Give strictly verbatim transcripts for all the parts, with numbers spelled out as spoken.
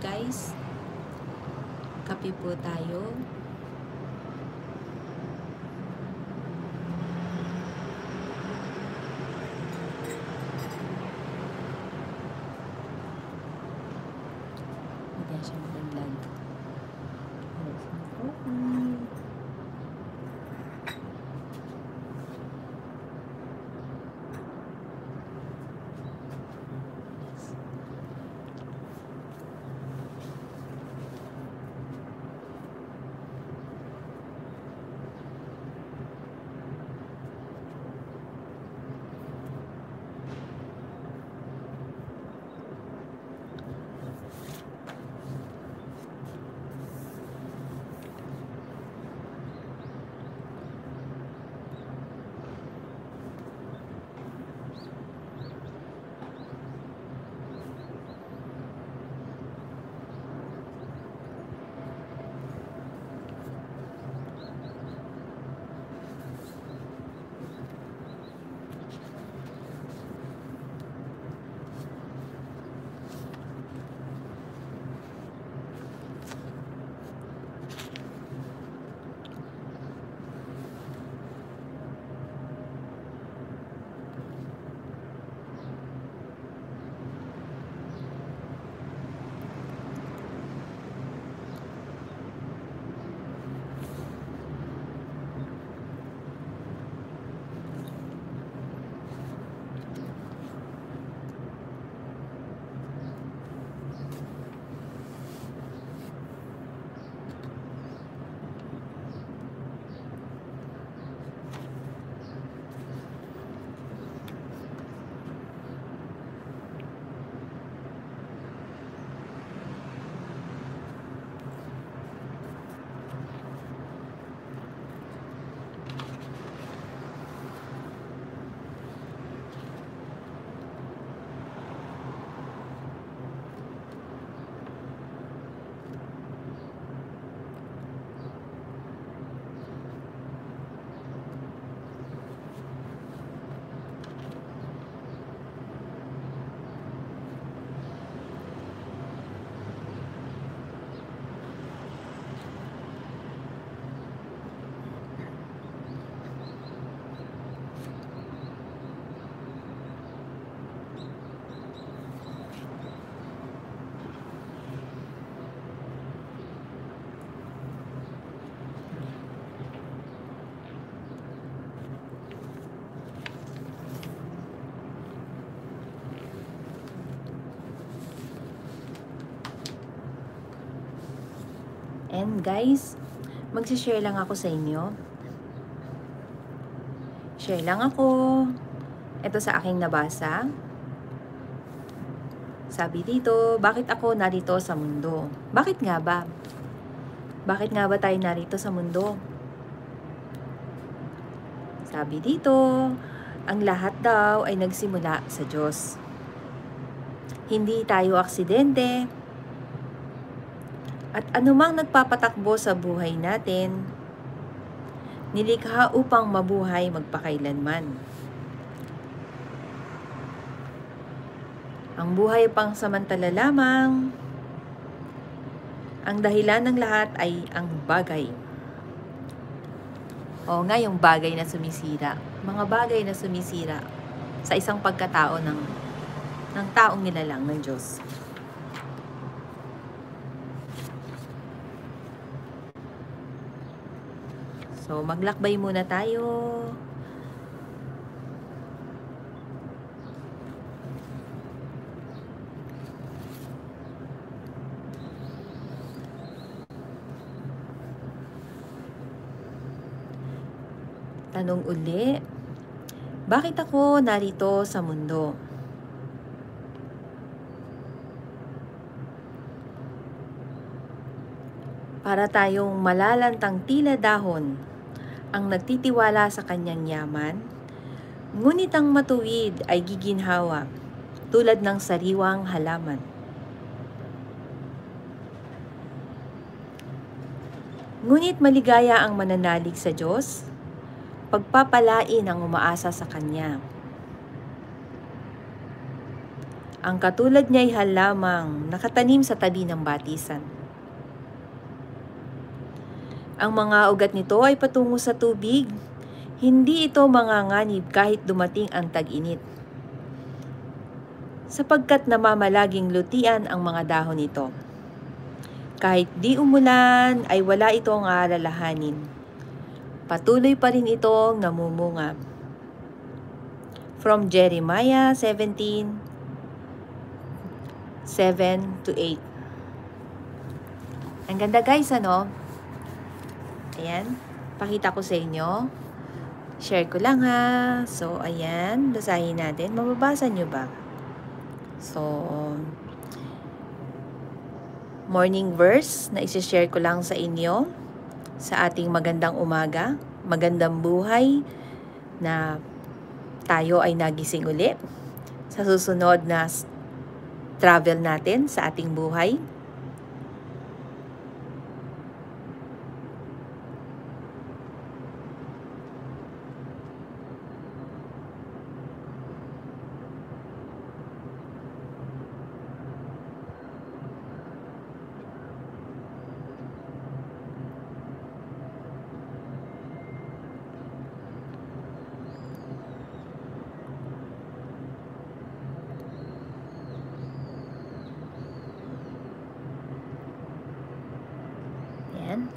guys. Kape po tayo. Hindi siya magandang. And guys, magsishare lang ako sa inyo. Share lang ako. Ito sa aking nabasa. Sabi dito, bakit ako narito sa mundo? Bakit nga ba? Bakit nga ba tayo narito sa mundo? Sabi dito, ang lahat daw ay nagsimula sa Diyos. Hindi tayo aksidente. At anumang nagpapatakbo sa buhay natin, nilikha upang mabuhay magpakailanman. Ang buhay pang samantala lamang. Ang dahilan ng lahat ay ang bagay. O nga, yung bagay na sumisira. Mga bagay na sumisira sa isang pagkatao ng, ng taong nilalang ng Diyos. So, maglakbay muna tayo. Tanong uli, bakit ako narito sa mundo? Para tayong malalantang tila dahon ang nagtitiwala sa kanyang yaman, ngunit ang matuwid ay giginhawa tulad ng sariwang halaman. Ngunit maligaya ang mananalig sa Diyos, pagpapalain ang umaasa sa Kanya. Ang katulad niya ay halamang nakatanim sa tabi ng batisan. Ang mga ugat nito ay patungo sa tubig. Hindi ito manganganib kahit dumating ang tag-init, sapagkat namamalaging lutian ang mga dahon nito. Kahit di umulan ay wala itong aalalahanin. Patuloy pa rin itong namumunga. From Jeremiah seventeen, seven to eight. Ang ganda guys, ano? Ayan, pakita ko sa inyo. Share ko lang ha. So, ayan, basahin natin. Mababasa nyo ba? So, morning verse na isi-share ko lang sa inyo sa ating magandang umaga, magandang buhay na tayo ay nagising uli sa susunod na travel natin sa ating buhay. Ayan.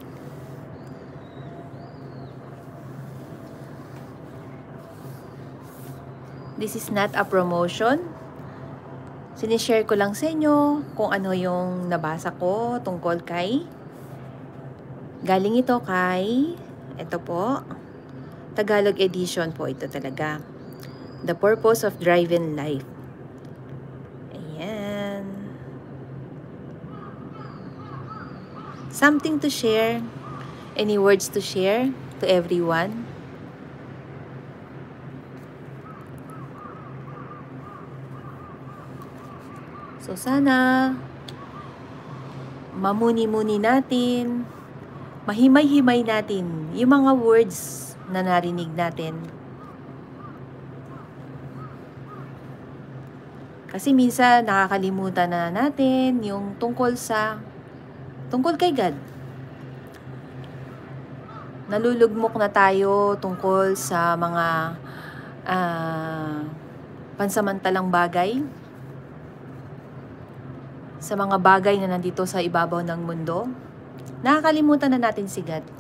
This is not a promotion. Sinishare ko lang sa inyo kung ano yung nabasa ko tungkol kay. Galing ito kay, ito po, Tagalog edition po ito talaga. The Purpose of Drive-in Life. Ayan. Something to share? Any words to share to everyone? So sana mamuni-muni natin, mahimay-himay natin yung mga words na narinig natin. Kasi minsan nakakalimutan na natin yung tungkol sa tungkol kay God. Nalulugmok na tayo tungkol sa mga uh, pansamantalang bagay, sa mga bagay na nandito sa ibabaw ng mundo. Nakakalimutan na natin si God.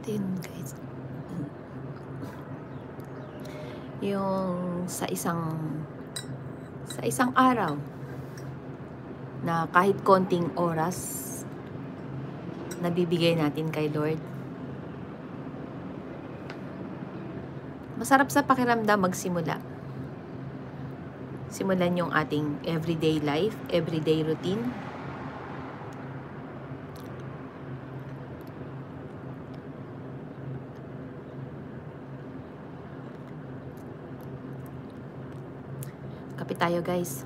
Ito yun guys. Yung sa isang sa isang araw na kahit konting oras nabibigay natin kay Lord. Masarap sa pakiramdam magsimula. Simulan yung ating everyday life, everyday routine. Kape tayo guys.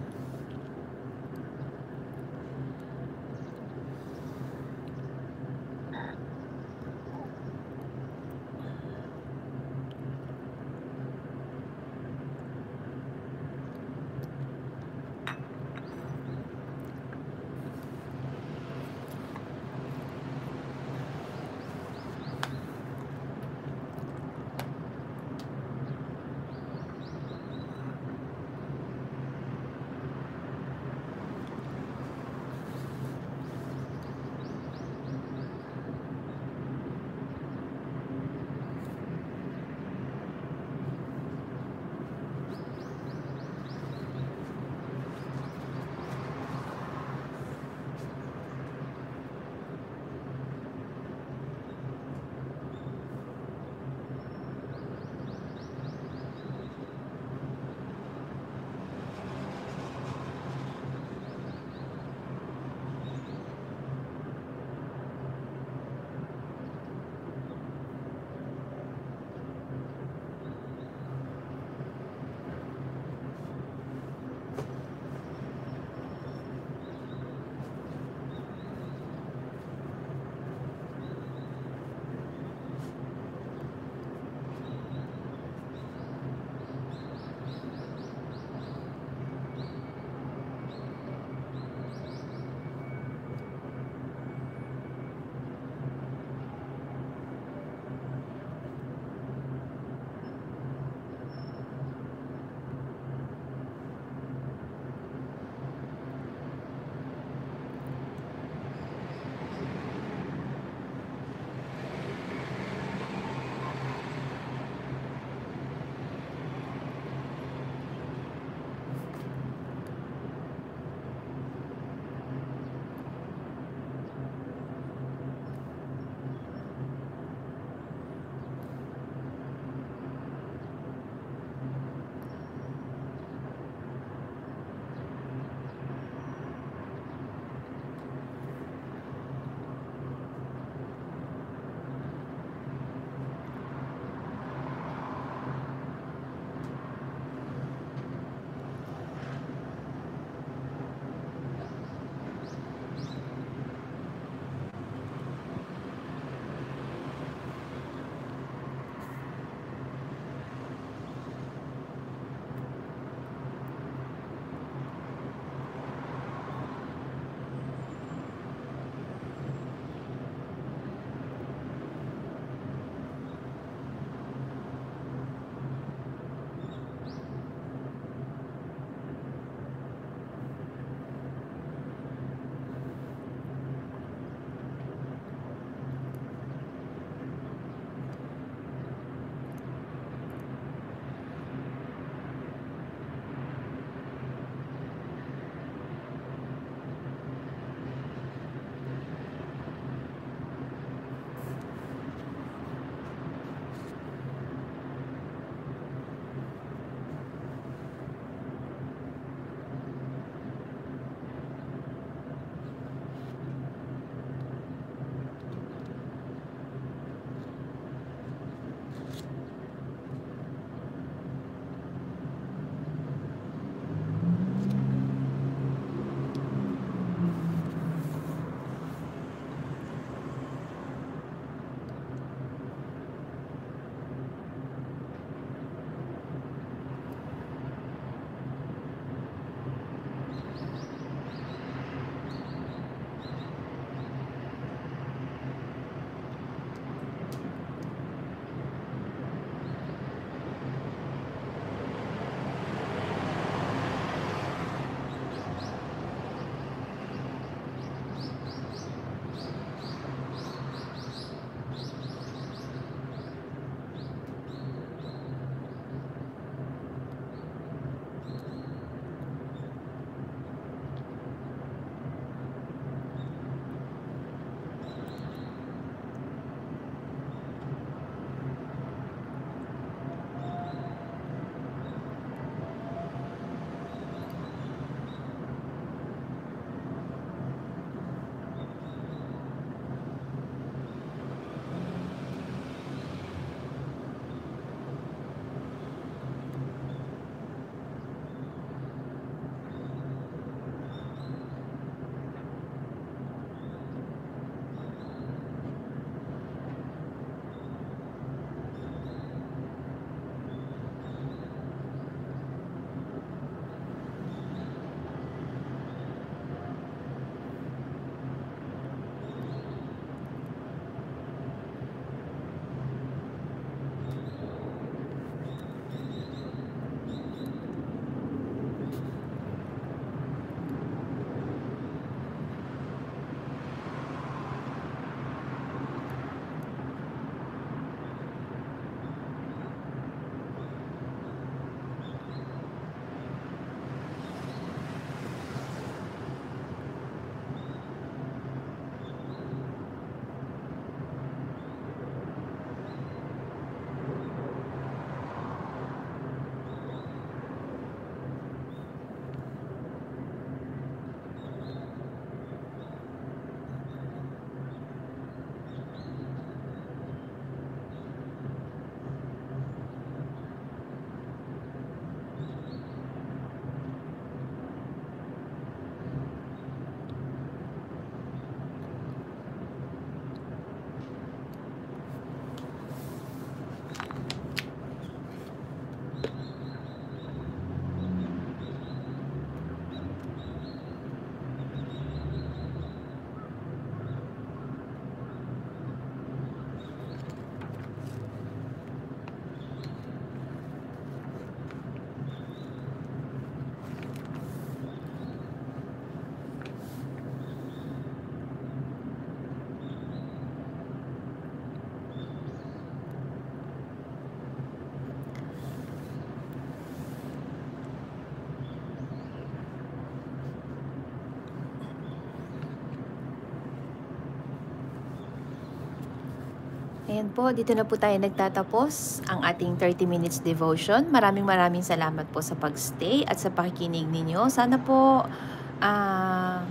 Ayan po, dito na po tayo nagtatapos ang ating thirty minutes devotion. Maraming maraming salamat po sa pagstay at sa pakikinig ninyo. Sana po ah,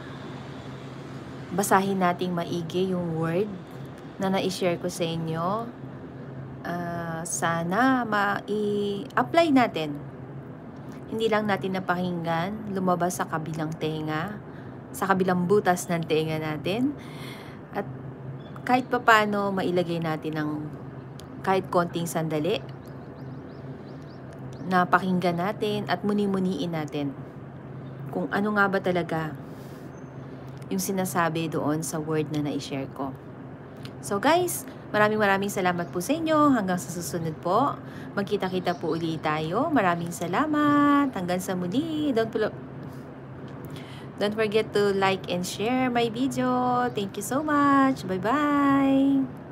basahin nating maigi yung word na na-share ko sa inyo. Uh, sana ma-i-apply natin. Hindi lang natin napakinggan, lumabas sa kabilang tenga, sa kabilang butas ng tenga natin. At kahit papano mailagay natin ng kahit konting sandali, napakinggan natin at muni-muniin natin kung ano nga ba talaga yung sinasabi doon sa word na na-share ko. So guys, maraming maraming salamat po sa inyo. Hanggang sa susunod po. Magkita-kita po ulit tayo. Maraming salamat. Hanggang sa muli. Don't, don't forget to like and share my video. Thank you so much. Bye-bye.